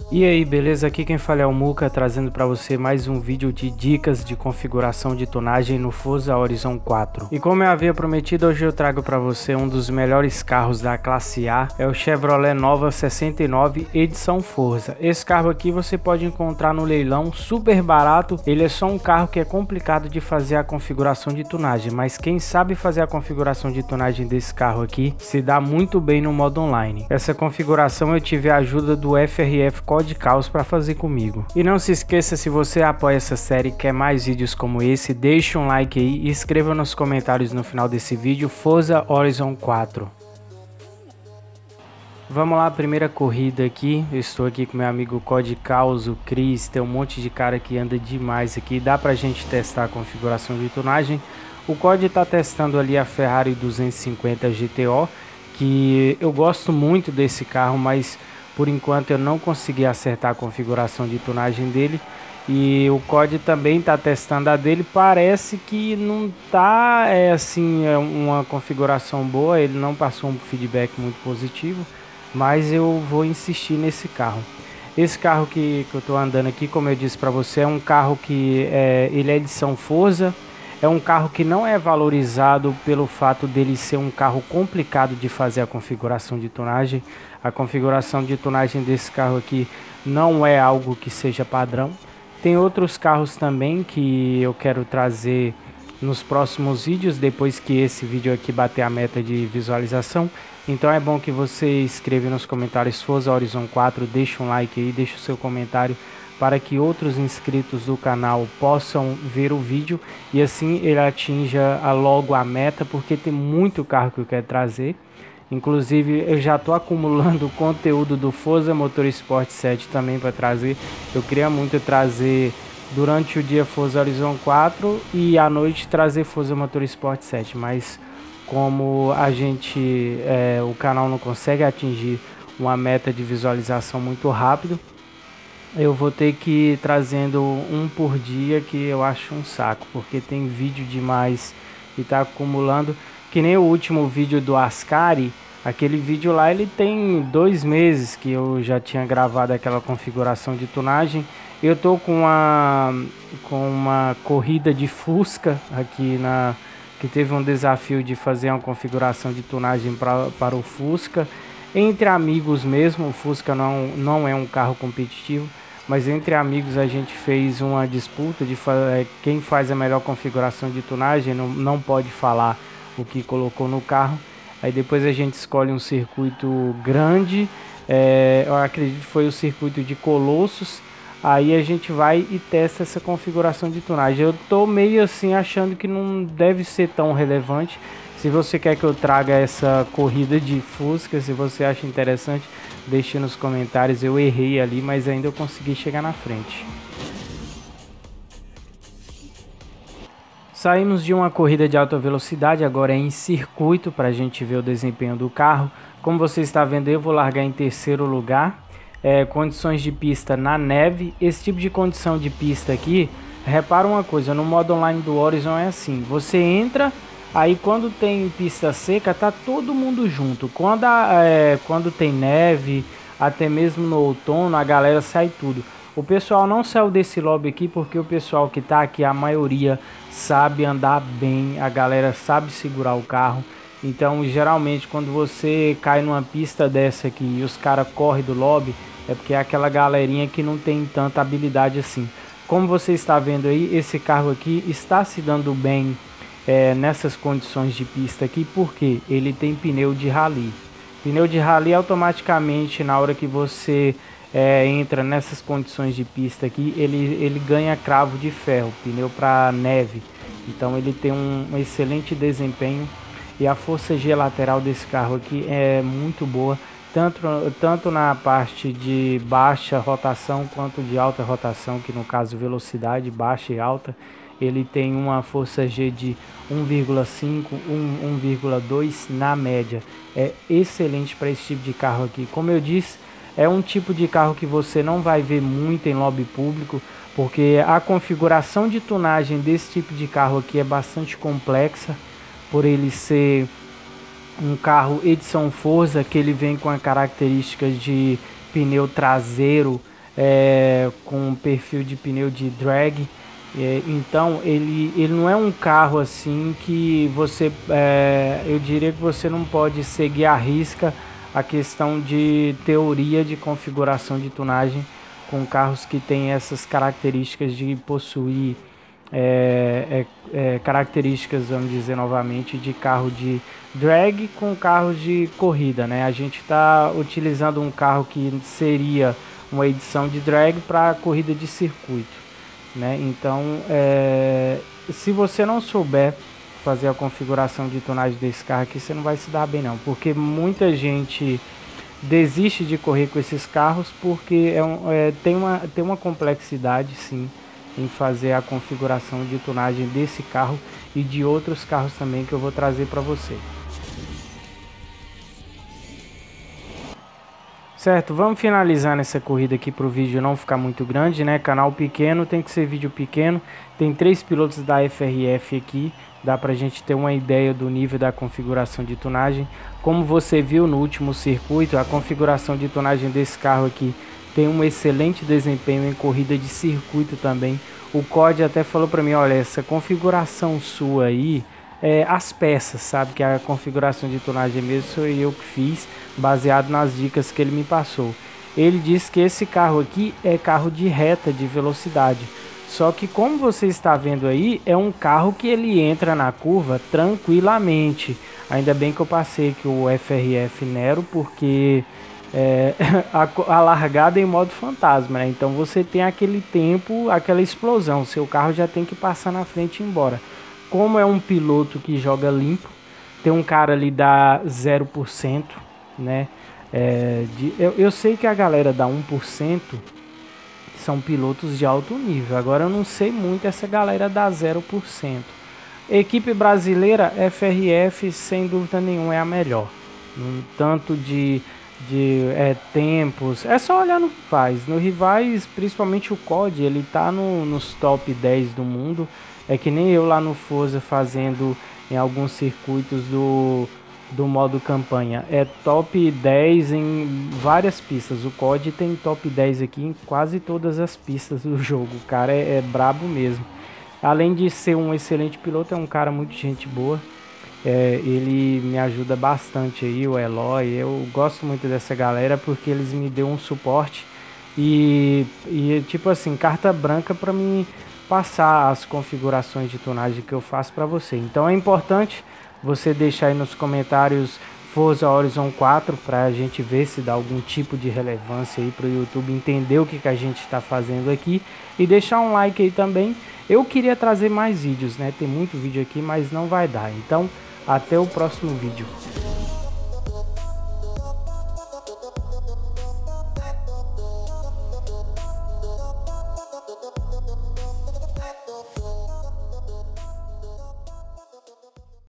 E aí, beleza? Aqui quem fala é o Muca, trazendo para você mais um vídeo de dicas de configuração de tunagem no Forza Horizon 4. E como eu havia prometido, hoje eu trago para você um dos melhores carros da classe A, é o Chevrolet Nova 69 edição Forza. Esse carro aqui você pode encontrar no leilão, super barato. Ele é só um carro que é complicado de fazer a configuração de tunagem, mas quem sabe fazer a configuração de tunagem desse carro aqui se dá muito bem no modo online. Essa configuração eu tive a ajuda do FRF Code Caos para fazer comigo. E não se esqueça, se você apoia essa série e quer mais vídeos como esse, deixa um like aí e escreva nos comentários no final desse vídeo Forza Horizon 4. Vamos lá, primeira corrida aqui. Eu estou aqui com meu amigo Code Caos, o Cris, tem um monte de cara que anda demais aqui. Dá pra gente testar a configuração de tunagem. O Code está testando ali a Ferrari 250 GTO, que eu gosto muito desse carro, mas por enquanto eu não consegui acertar a configuração de tunagem dele. E o Code também está testando a dele, parece que não tá uma configuração boa, ele não passou um feedback muito positivo, mas eu vou insistir nesse carro. Esse carro que eu estou andando aqui, como eu disse para você, é um carro que ele é edição Forza. É um carro que não é valorizado pelo fato dele ser um carro complicado de fazer a configuração de tunagem. A configuração de tunagem desse carro aqui não é algo que seja padrão. Tem outros carros também que eu quero trazer nos próximos vídeos, depois que esse vídeo aqui bater a meta de visualização. Então é bom que você escreva nos comentários Forza Horizon 4, deixa um like aí, deixa o seu comentário, para que outros inscritos do canal possam ver o vídeo e assim ele atinja logo a meta, porque tem muito carro que eu quero trazer. Inclusive eu já estou acumulando conteúdo do Forza Motorsport 7 também para trazer. Eu queria muito trazer durante o dia Forza Horizon 4 e à noite trazer Forza Motorsport 7, mas como o canal não consegue atingir uma meta de visualização muito rápido, eu vou ter que ir trazendo um por dia, que eu acho um saco, porque tem vídeo demais e tá acumulando. Que nem o último vídeo do Ascari, aquele vídeo lá ele tem 2 meses que eu já tinha gravado aquela configuração de tunagem. Eu tô com uma corrida de Fusca aqui que teve um desafio de fazer uma configuração de tunagem para o Fusca. Entre amigos mesmo, o Fusca não é um carro competitivo, mas entre amigos a gente fez uma disputa de quem faz a melhor configuração de tunagem, não pode falar o que colocou no carro. Aí depois a gente escolhe um circuito grande, eu acredito que foi o circuito de Colossos. Aí a gente vai e testa essa configuração de tunagem. Eu tô meio assim achando que não deve ser tão relevante. Se você quer que eu traga essa corrida de Fusca, se você acha interessante, deixe nos comentários. Eu errei ali, mas ainda eu consegui chegar na frente. Saímos de uma corrida de alta velocidade, agora é em circuito para a gente ver o desempenho do carro. Como você está vendo, eu vou largar em terceiro lugar. Condições de pista na neve. Esse tipo de condição de pista aqui, repara uma coisa, no modo online do Horizon é assim, você entra, aí quando tem pista seca tá todo mundo junto. Quando tem neve, até mesmo no outono, a galera sai tudo. O pessoal não saiu desse lobby aqui porque o pessoal que tá aqui, a maioria sabe andar bem, a galera sabe segurar o carro. Então geralmente quando você cai numa pista dessa aqui e os caras correm do lobby, é porque é aquela galerinha que não tem tanta habilidade assim. Como você está vendo aí, esse carro aqui está se dando bem nessas condições de pista aqui, porque ele tem pneu de rally. Pneu de rally automaticamente, na hora que você entra nessas condições de pista aqui, ele ganha cravo de ferro, pneu para neve. Então ele tem um excelente desempenho. E a força G lateral desse carro aqui é muito boa, tanto na parte de baixa rotação quanto de alta rotação, que no caso velocidade baixa e alta. Ele tem uma força G de 1,5, 1,2 na média. É excelente para esse tipo de carro aqui. Como eu disse, é um tipo de carro que você não vai ver muito em lobby público, porque a configuração de tunagem desse tipo de carro aqui é bastante complexa, por ele ser um carro edição Forza, que ele vem com a característica de pneu traseiro com um perfil de pneu de drag. Então ele não é um carro assim que você, eu diria que você não pode seguir à risca a questão de teoria de configuração de tunagem com carros que têm essas características de possuir características, vamos dizer novamente, de carro de drag com carros de corrida, né? A gente está utilizando um carro que seria uma edição de drag para corrida de circuito, né? Então, se você não souber fazer a configuração de tonagem desse carro aqui, você não vai se dar bem não, porque muita gente desiste de correr com esses carros porque tem uma complexidade sim em fazer a configuração de tonagem desse carro e de outros carros também que eu vou trazer para você. Certo, vamos finalizar nessa corrida aqui para o vídeo não ficar muito grande, né? Canal pequeno, tem que ser vídeo pequeno. Tem 3 pilotos da FRF aqui, dá para a gente ter uma ideia do nível da configuração de tunagem. Como você viu no último circuito, a configuração de tunagem desse carro aqui tem um excelente desempenho em corrida de circuito também. O COD até falou para mim, olha, essa configuração sua aí, as peças, sabe, que a configuração de tunagem mesmo sou eu que fiz, baseado nas dicas que ele me passou. Ele disse que esse carro aqui é carro de reta, de velocidade. Só que como você está vendo aí, é um carro que ele entra na curva tranquilamente. Ainda bem que eu passei aqui o FRF Nero, porque a largada é em modo fantasma, né? Então você tem aquele tempo, aquela explosão, seu carro já tem que passar na frente e ir embora. Como é um piloto que joga limpo, tem um cara ali da 0%, né? Eu sei que a galera da 1% são pilotos de alto nível. Agora eu não sei muito essa galera da 0%. Equipe brasileira, FRF, sem dúvida nenhuma é a melhor. Tanto de tempos, é só olhar no Rivais. No Rivais, principalmente o COD, ele tá nos top 10 do mundo. É que nem eu lá no Forza fazendo em alguns circuitos do modo campanha. É top 10 em várias pistas. O COD tem top 10 aqui em quase todas as pistas do jogo. O cara é brabo mesmo. Além de ser um excelente piloto, é um cara muito gente boa. Ele me ajuda bastante aí, o Eloy. Eu gosto muito dessa galera porque eles me dão um suporte e tipo assim, carta branca para mim passar as configurações de tonagem que eu faço para você. Então é importante você deixar aí nos comentários Forza Horizon 4 para a gente ver se dá algum tipo de relevância aí para o YouTube entender o que a gente está fazendo aqui e deixar um like aí também. Eu queria trazer mais vídeos, né? Tem muito vídeo aqui, mas não vai dar. Então até o próximo vídeo.